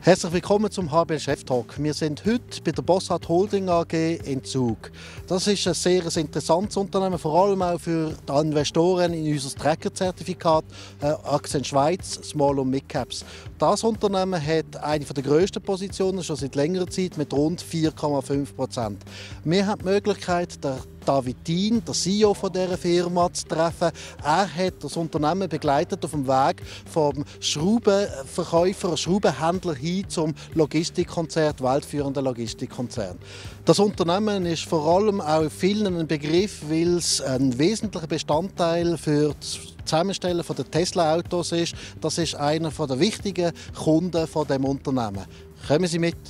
Herzlich willkommen zum HBL Chef Talk. Wir sind heute bei der Bossard Holding AG in Zug. Das ist ein sehr interessantes Unternehmen, vor allem auch für die Investoren in unser Tracker-Zertifikat Aktien Schweiz, Small und Mid Caps. Das Unternehmen hat eine der grössten Positionen schon seit längerer Zeit mit rund 4,5%. Wir haben die Möglichkeit, David Dien, der CEO von dieser Firma, zu treffen. Er hat das Unternehmen begleitet auf dem Weg vom Schraubenverkäufer, Schraubenhändler hin zum Logistikkonzern, weltführenden Logistikkonzern. Das Unternehmen ist vor allem auch in vielen ein Begriff, weil es ein wesentlicher Bestandteil für das Zusammenstellen der Tesla-Autos ist. Das ist einer der wichtigen Kunden von dem Unternehmen. Kommen Sie mit.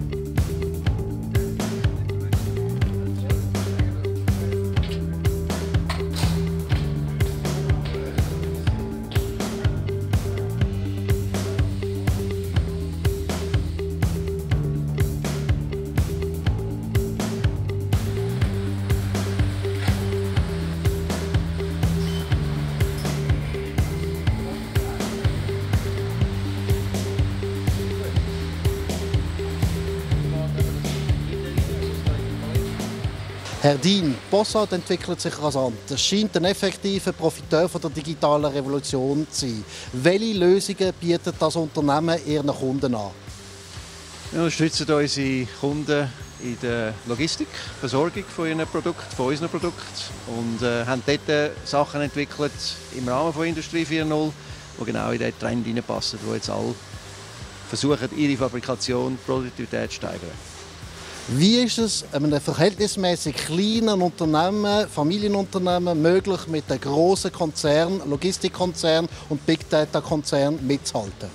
Herr Dien, Bossard entwickelt sich rasant. Es scheint ein effektiver Profiteur von der digitalen Revolution zu sein. Welche Lösungen bietet das Unternehmen Ihren Kunden an? Wir unterstützen unsere Kunden in der Logistikversorgung von ihren Produkten, von unseren Produkten und haben dort Sachen entwickelt im Rahmen von Industrie 4.0, die genau in diesen Trend hineinpassen, wo jetzt alle versuchen, ihre Fabrikation, Produktivität zu steigern. Wie ist es einem verhältnismäßig kleinen Unternehmen, Familienunternehmen möglich, mit den grossen Konzernen, Logistikkonzernen und Big Data Konzernen mitzuhalten?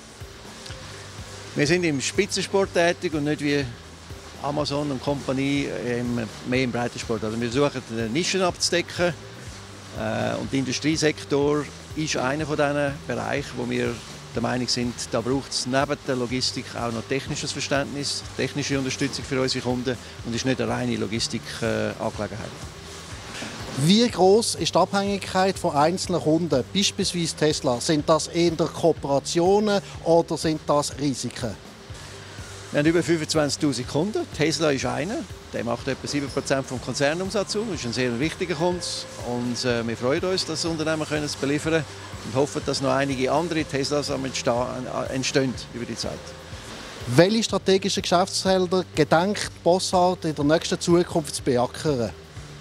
Wir sind im Spitzensport tätig und nicht wie Amazon und Company mehr im Breitensport. Also wir versuchen, Nischen abzudecken und der Industriesektor ist einer von diesen Bereichen, wo wir der Meinung sind, da braucht es neben der Logistik auch noch technisches Verständnis, technische Unterstützung für unsere Kunden und ist nicht eine reine Logistikangelegenheit. Wie groß ist die Abhängigkeit von einzelnen Kunden, beispielsweise Tesla? Sind das eher Kooperationen oder sind das Risiken? Wir haben über 25'000 Kunden. Tesla ist einer, der macht etwa 7% vom Konzernumsatz aus. Das ist ein sehr wichtiger Kunde und wir freuen uns, das Unternehmen zu beliefern und hoffen, dass noch einige andere Teslas entstehen über die Zeit. Welche strategischen Geschäftsfelder gedenkt Bossard in der nächsten Zukunft zu beackern?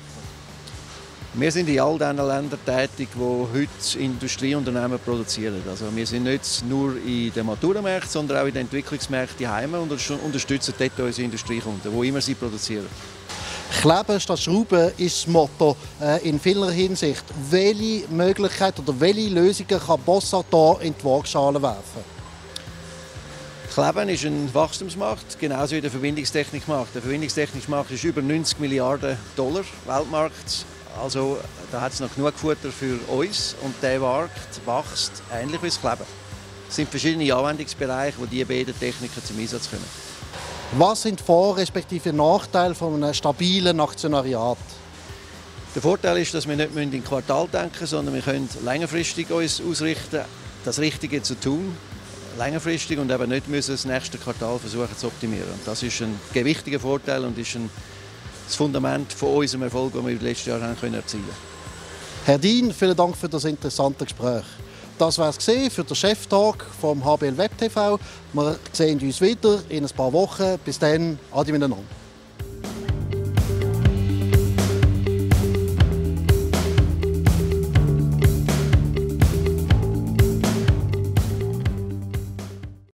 Wir sind in all diesen Ländern tätig, die heute Industrieunternehmen produzieren. Also wir sind nicht nur in den Maturenmärkten, sondern auch in den Entwicklungsmärkten daheim und unterstützen dort unsere Industriekunden, wo immer sie produzieren. Kleben statt Schrauben ist das Motto in vieler Hinsicht. Welche Möglichkeiten oder welche Lösungen kann Bossard hier in die Waagschale werfen? Kleben ist ein Wachstumsmarkt, genauso wie der Verbindungstechnikmarkt. Der Verbindungstechnikmarkt ist über 90 Milliarden $, Weltmarkt. Also da hat es noch genug Futter für uns und der Markt wächst ähnlich wie das Kleben. Es sind verschiedene Anwendungsbereiche, wo diese beiden Techniken zum Einsatz kommen. Was sind Vor- respektive Nachteile von einem stabilen Aktionariat? Der Vorteil ist, dass wir nicht in Quartal denken, sondern wir können längerfristig uns ausrichten, das Richtige zu tun, längerfristig und eben nicht müssen das nächste Quartal versuchen zu optimieren. Und das ist ein gewichtiger Vorteil und ist das Fundament von unserem Erfolg, den wir in den letzten Jahren erzielen konnten. Herr Dien, vielen Dank für das interessante Gespräch. Das war es für den Chef-Talk vom HBL Web TV. Wir sehen uns wieder in ein paar Wochen. Bis dann, ade miteinander.